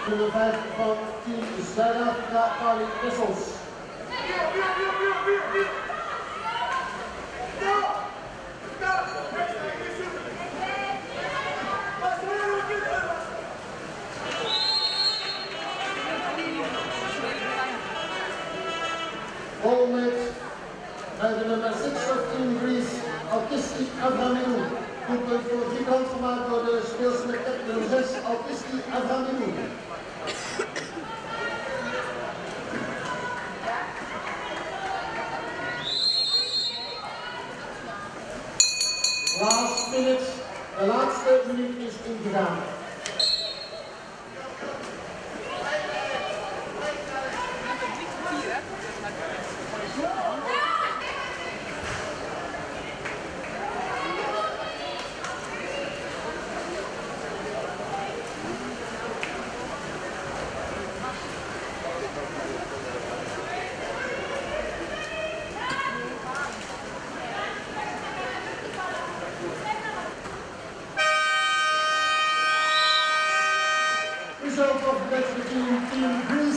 Nummer 5 van team Zuid-Afrika, Carly Wessels. Volgend bij de nummer 6 of team Greece, Autisti Avramou. Doelpunt voor Griekenland gemaakt door de speelster met nummer 6, Autisti Avramou. Last minute, de laatste minuut is ingegaan. Result of the match between Team Greece